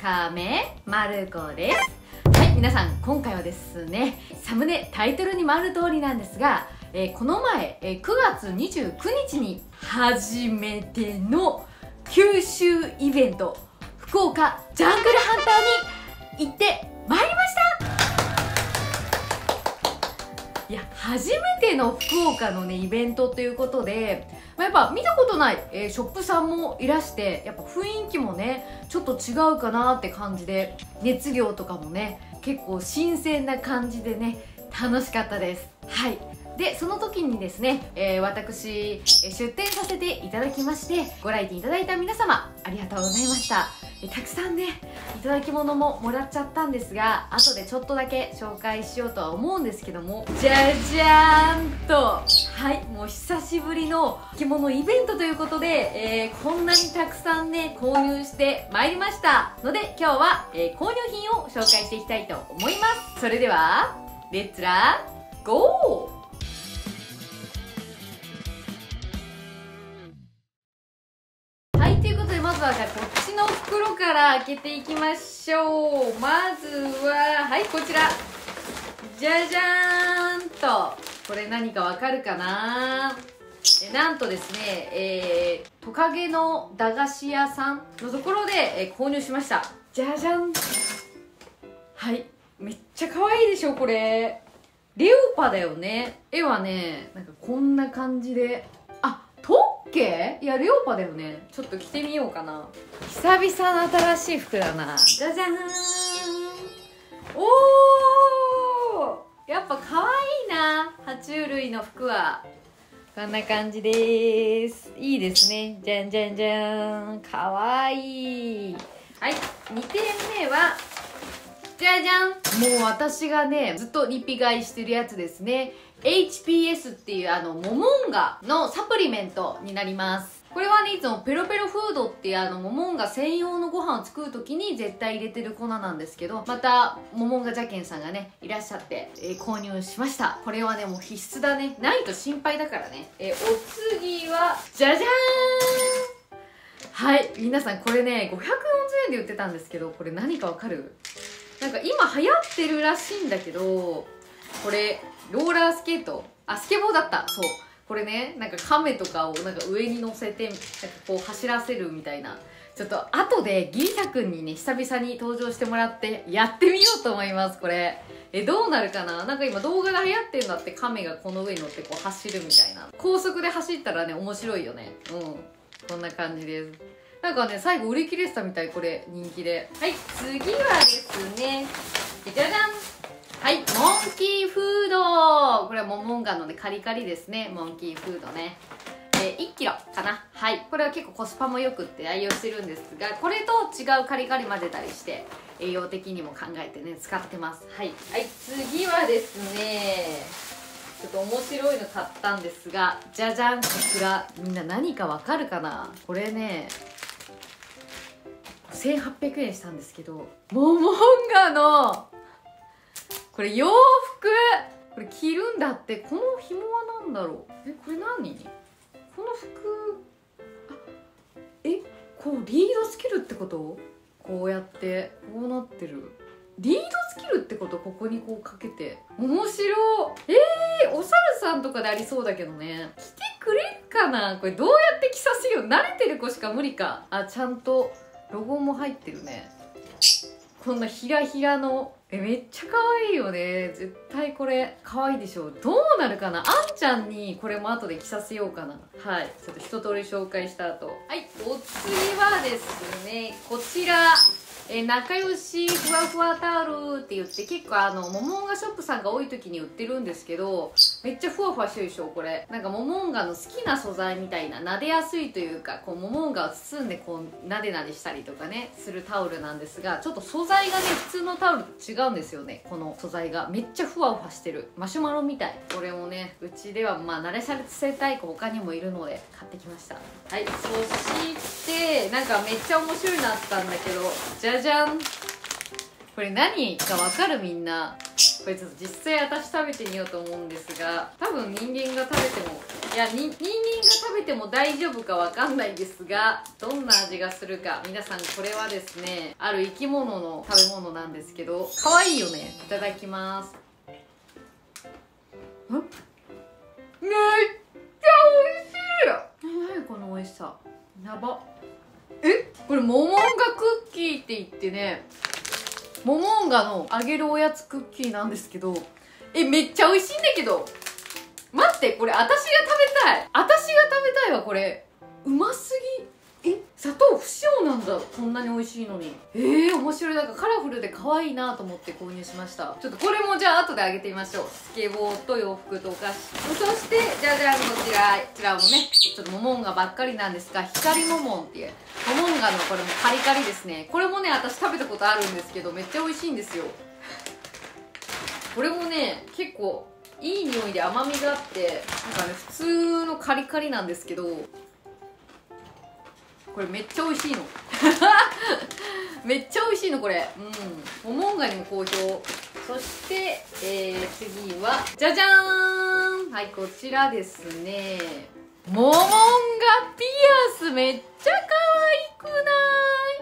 亀まる子です。はい、皆さん今回はですね、サムネタイトルにもある通りなんですが、この前、9月29日に初めての九州イベント、福岡ジャングルハンターに行ってまいりました。いや、初めての福岡のねイベントということで、やっぱ見たことない、ショップさんもいらして、やっぱ雰囲気もねちょっと違うかなって感じで、熱量とかもね結構新鮮な感じでね楽しかったです。はい。でその時にですね、私、出店させていただきまして、ご来店いただいた皆様ありがとうございました。たくさんねいただき物ももらっちゃったんですが、後でちょっとだけ紹介しようとは思うんですけども、じゃじゃーんと、はい、もう久しぶりの着物イベントということで、こんなにたくさんね購入してまいりましたので、今日は、購入品を紹介していきたいと思います。それではレッツラゴー。ということで、まずはじゃあこっちの袋から開けていきましょう。まずは、はい、こちら。じゃじゃーんと。これ何かわかるかな？なんとですね、トカゲの駄菓子屋さんのところで、購入しました。じゃじゃん。はい。めっちゃ可愛いでしょ、これ。レオパだよね。絵はね、なんかこんな感じで。あ、トッケー？いや、レオパだよね。ちょっと着てみようかな。久々の新しい服だな。じゃじゃーん。おー！やっぱ可愛いな。爬虫類の服は。こんな感じでーす。いいですね。じゃんじゃんじゃーん。かわいい。はい。2点目は、じゃじゃん。もう私がね、ずっとリピ買いしてるやつですね。HPS っていうモモンガのサプリメントになります。これはね、いつもペロペロフードっていうモモンガ専用のご飯を作るときに絶対入れてる粉なんですけど、またモモンガジャケンさんがねいらっしゃって、購入しました。これはねもう必須だね。ないと心配だからね。お次はじゃじゃーん。はい、皆さんこれね540円で売ってたんですけど、これ何かわかる？なんか今流行ってるらしいんだけど、これローラースケート、あ、スケボーだった。そう、これね、なんか亀とかをなんか上に乗せてなんかこう走らせるみたいな。ちょっと後でギリシャくんにね久々に登場してもらってやってみようと思います。これどうなるかな。なんか今動画が流行ってんだって。亀がこの上に乗ってこう走るみたいな。高速で走ったらね面白いよね。うん、こんな感じです。なんかね最後売り切れてたみたい。これ人気で。はい、次はですね、じゃじゃん。はい、モンキーフード。これはモモンガのねカリカリですね。モンキーフードね、1キロかな。はい、これは結構コスパもよくって愛用してるんですが、これと違うカリカリ混ぜたりして栄養的にも考えてね使ってます。はい、はい、次はですね、ちょっと面白いの買ったんですが、じゃじゃん。こちらみんな何かわかるかな。これね1800円したんですけど、モモンガのこれ洋服、これ着るんだって。この紐は何だろう。これ何？この服、こうリードつけるってこと？こうやってこうなってる。リードつけるってこと？ここにこうかけて。面白い。お猿さんとかでありそうだけどね。着てくれるかな。これどうやって着させよう。慣れてる子しか無理か。あ、ちゃんとロゴも入ってるね。こんなひらひらのめっちゃ可愛いよね。絶対これ可愛いでしょ。どうなるかな。あんちゃんにこれも後で着させようかな。はい、ちょっと一通り紹介した後、はい、お次はですね、こちら仲良しふわふわタオルって言って、結構モモンガショップさんが多い時に売ってるんですけど、めっちゃふわふわしてるでしょ。これなんかモモンガの好きな素材みたいな、撫でやすいというか、こうモモンガを包んでこうなでなでしたりとかねするタオルなんですが、ちょっと素材がね普通のタオルと違うんですよね。この素材がめっちゃふわふわしてる。マシュマロみたい。これもねうちではまあ慣れさせたい子他にもいるので買ってきました。はい、そしてなんかめっちゃ面白いなったんだけど、じゃじゃん。 これ何かわかる？みんな。これちょっと実際私食べてみようと思うんですが、多分人間が食べても、いや、人間が食べても大丈夫かわかんないですが、どんな味がするか。皆さん、これはですね、ある生き物の食べ物なんですけど、可愛いよね。いただきます。めっちゃ美味しい。何この美味しさ。やば。これモモンガクッキーって言ってね、モモンガの揚げるおやつクッキーなんですけど、めっちゃ美味しいんだけど。待って、これ私が食べたい。私が食べたいわ、これ。うますぎ。砂糖不使用なんだ。こんなに美味しいのに。面白い。なんかカラフルで可愛いなと思って購入しました。ちょっとこれもじゃあ後であげてみましょう。スケボーと洋服とお菓子。そして、じゃじゃん、こちらもね、ちょっとモモンガばっかりなんですが、光モモンっていう、モモンガのこれもカリカリですね。これもね、私食べたことあるんですけど、めっちゃ美味しいんですよ。これもね、結構、いい匂いで甘みがあって、なんかね、普通のカリカリなんですけど、これめっちゃ美味しいのめっちゃ美味しいのこれ。モモンガにも好評。そして、次はじゃじゃーん。はい、こちらですね、モモンガピアス。めっちゃ可愛くない？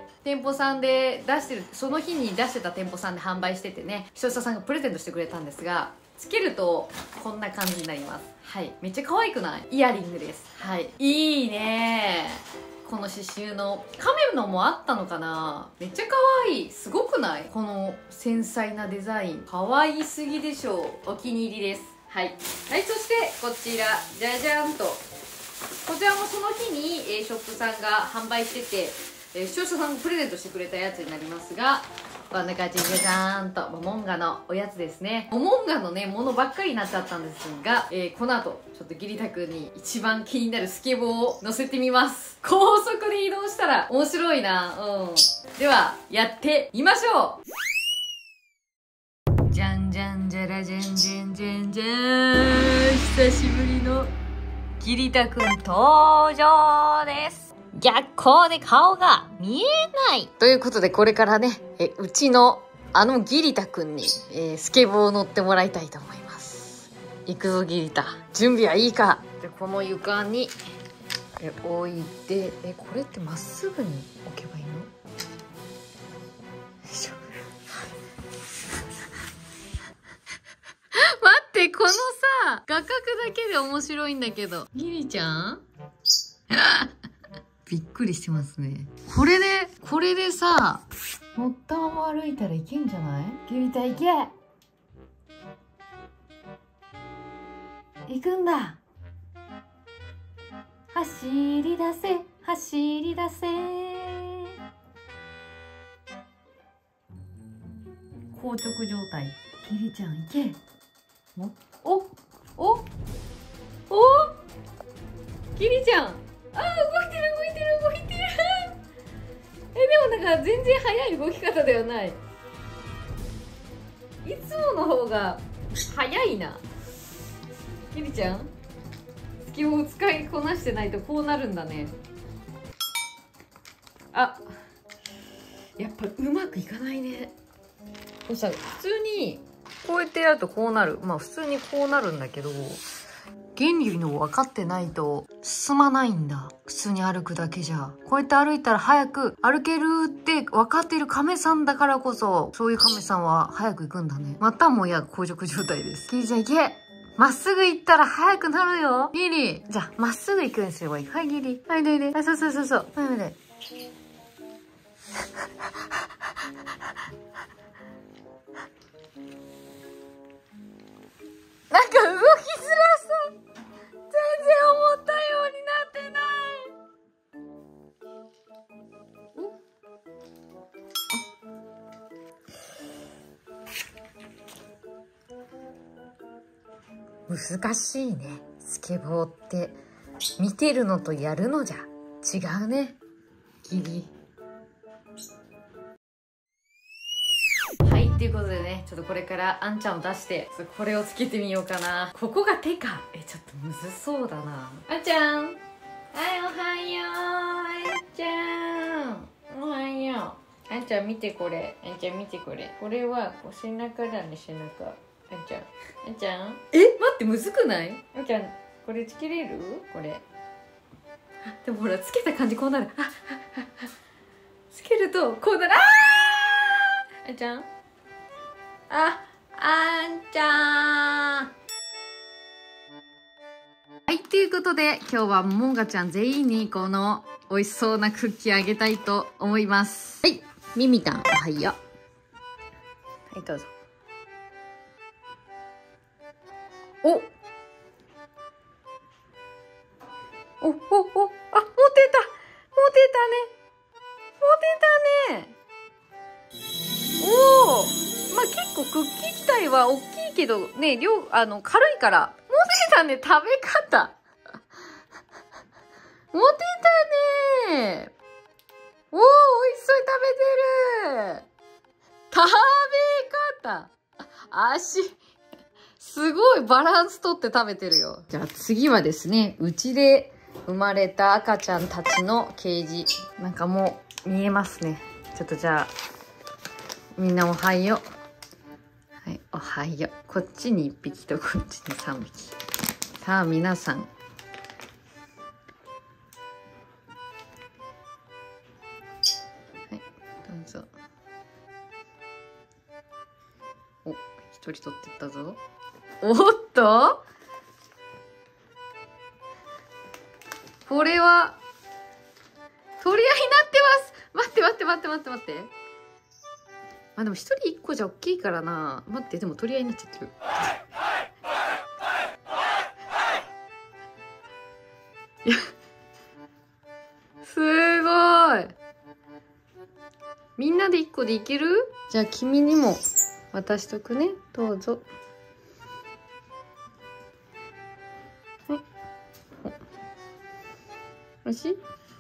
店舗さんで出してる、その日に出してた店舗さんで販売しててね、視聴者さんがプレゼントしてくれたんですが、つけるとこんな感じになります。はい、めっちゃ可愛くない？イヤリングです。はい、いいねー。この刺繍のカメのもあったのかな。めっちゃ可愛い。すごくない？この繊細なデザイン可愛すぎでしょう。お気に入りです。はい、はい、そしてこちらじゃじゃんと、こちらもその日に、ショップさんが販売してて、視聴者さんがプレゼントしてくれたやつになりますが、こんな感じでじゃじゃーんとモモンガのおやつですね。モモンガのね、ものばっかりになっちゃったんですが、この後ちょっとギリタくんに一番気になるスケボーを乗せてみます。高速で移動したら面白いな。ではやってみましょう。じゃんじゃんじゃらじゃんじゃんじゃんじゃーん。久しぶりのギリタくん登場です。逆光で顔が見えない。ということで、これからね、うちのギリタくんに、スケボーを乗ってもらいたいと思います。行くぞギリタ。準備はいいか。で、この床に、置いて、これってまっすぐに置けばいいの？よいしょ。待って、このさ、画角だけで面白いんだけど。ギリちゃんびっくりしてますね。これでさ、乗ったまま歩いたらいけんじゃない？ギリタ行け！行くんだ！走り出せ、走り出せ。硬直状態。ギリちゃん行け！おギリちゃん！動いてるでもなんか全然速い動き方ではない。いつもの方が速いな。ギリちゃん、スケボー使いこなしてないとこうなるんだね。やっぱうまくいかないね。こうさ、普通にこうやってやるとこうなる。普通にこうなるんだけど、原理の分かってないと進まないんだ。普通に歩くだけじゃ。こうやって歩いたら早く歩けるって分かっている亀さんだからこそ、そういう亀さんは早く行くんだね。またもや硬直状態です。ギリちゃん行け！まっすぐ行ったら早くなるよ。ギリ。じゃあ、まっすぐ行くようにすればいい。はい、ギリ。はい、で。そう。はい、で。なんか動きづらそう。全然思ったようになってない。難しいね。スケボーって見てるのとやるのじゃ違うね。ギリ。はい、ということでね、ちょっとこれからあんちゃんを出して、これをつけてみようかな。ここが手か。ちょっとむずそうだな。あんちゃん。はい、おはよう。あんちゃん。おはよう。あんちゃん見てこれ。あんちゃん見てこれ。これはこう背中だね、背中。あんちゃん。あんちゃん。待って、むずくない？あんちゃん、これつけれる？これ。でもほら、つけた感じこうなる。つけるとこうなる。あんちゃん。あんちゃん。はい、ということで今日はももがちゃん全員にこの美味しそうなクッキーあげたいと思います。はい、ミミタン、おはよう。はい、どうぞ。お、持てたね。おお、まあ結構クッキー自体は大きいけどね、軽いから持てたね。食べ方持てたね。おお、美味しそうに食べてる。食べ方、足すごいバランスとって食べてるよ。じゃあ次はですね、うちで生まれた赤ちゃんたちのケージ。なんかもう見えますね。ちょっとじゃあみんなおはよう。はい、おはよう。こっちに1匹とこっちに3匹。さあ皆さん、はい、どうぞ。お、1人取ってったぞ。おっと、これは取り合いになってます。待って。あ、でも1人1個じゃ大きいからな。待って、でも取り合いになっちゃってる。いや、すごい。みんなで1個でいける？じゃあ君にも渡しとくね。どうぞ。はい。おいしい？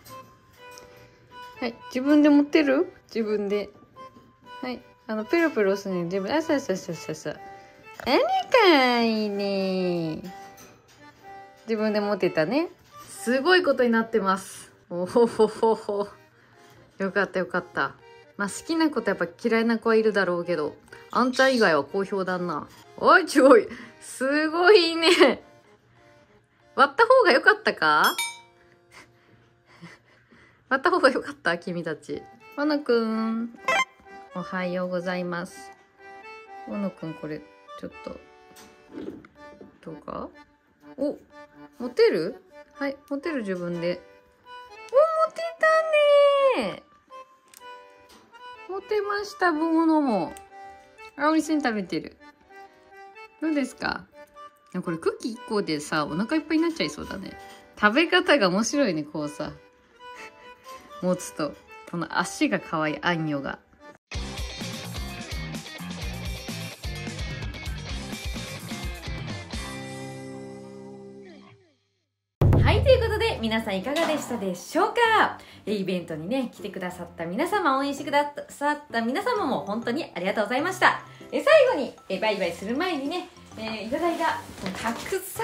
はい。自分で持ってる？自分で。はい。ペロペロするのに自分。そう。かわいいね。自分で持ってたね。すごいことになってます。おほほほほ。よかった。まあ好きな子とやっぱ嫌いな子はいるだろうけど、あんちゃん以外は好評だな。おいちょい。すごいね。割った方が良かったか？割った方が良かった君たち。わのくん。おはようございます。わのくん、これ、ちょっと、どうか？お、持てる？はい、持てる自分で。お、持てたねー。持てました、ものも。あ、おいしそうに食べてる。どうですか？いや、これクッキー1個でさ、お腹いっぱいになっちゃいそうだね。食べ方が面白いね、こうさ。持つと。この足が可愛い、あんよが。はい、ということで皆さんいかがでしたでしょうか？イベントにね来てくださった皆様、応援してくださった皆様も本当にありがとうございました。最後にバイバイする前にね、いただいたたくさ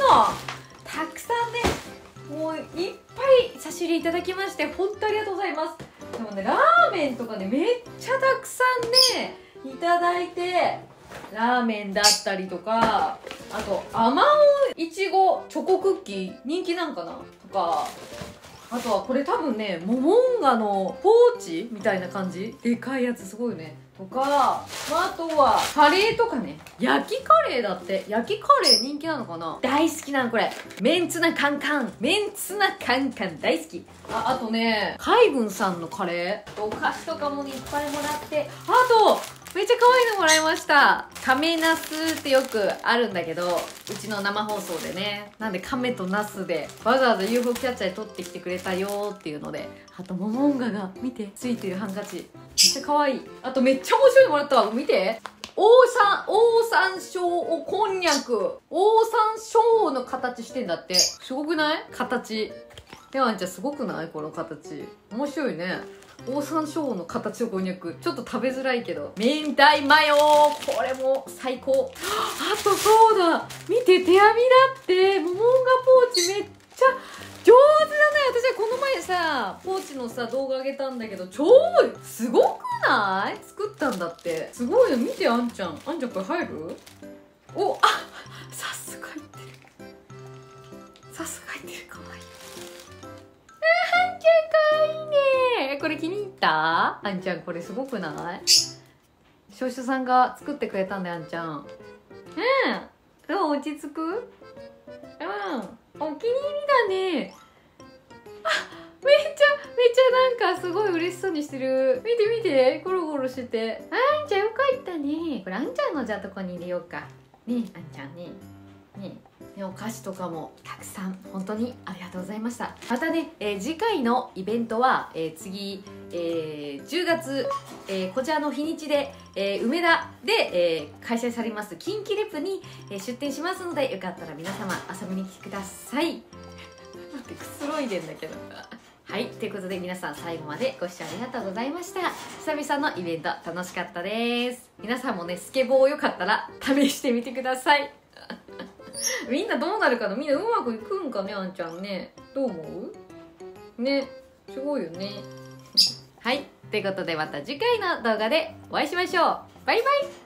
んね、もういっぱい差し入れいただきまして本当ありがとうございます。でもね、ラーメンとかねめっちゃたくさんねいただいて、ラーメンだったりとか、あとあまおういちごチョコクッキー人気なんかなとか、あとはこれ多分ねモモンガのポーチみたいな感じ、でかいやつすごいよねとか、あとはカレーとかね、焼きカレーだって。焼きカレー人気なのかな。大好きなのこれ。メンツナカンカン大好き。あとね、海軍さんのカレー、お菓子とかもねいっぱいもらって、あとめっちゃ可愛いのもらいました。カメナスってよくあるんだけど、うちの生放送でね、なんでカメとナスでわざわざ UFO キャッチャーで撮ってきてくれたよっていうので、あとモモンガが見てついてるハンカチめっちゃ可愛い。あとめっちゃ面白いのもらったわ、見て。オオサンショウおこんにゃく、オオサンショウの形してんだって。すごくない？形。やわんちゃんすごくない？この形面白いね。オオサンショウの形のこんにゃく、ちょっと食べづらいけど、明太マヨ、これも最高。あとそうだ、見て、手編みだって。モモンガポーチめっちゃ上手だね。私はこの前さポーチのさ動画あげたんだけど、すごくない作ったんだって。すごいよ、見てあんちゃん。あんちゃんこれ入る？お、あ、さすが入ってる。さすが入ってる。かわいい。あんちゃんかわいいね。これ気に入った？あんちゃんこれすごくない？少々さんが作ってくれたんだよ、あんちゃん。うん。どう？落ち着く？うん。お気に入りだね。めっちゃなんかすごい嬉しそうにしてる。見て見て、ゴロゴロしてて。あんちゃんよかったね。これあんちゃんのじゃあとこに入れようか。ねえ、あんちゃんね。ねえ、お菓子とかもたくさん本当にありがとうございました。またね、次回のイベントは、次、10月、こちらの日にちで、梅田で、開催されます近畿レプに、出店しますので、よかったら皆様遊びに来てください。待って、くつろいでんだけど。はい、ということで皆さん最後までご視聴ありがとうございました。久々のイベント楽しかったです。皆さんもね、スケボーよかったら試してみてください。みんなどうなるかな？みんなうまくいくんかね、あんちゃんね。どう思う？ね、すごいよね。はい、ということでまた次回の動画でお会いしましょう。バイバイ。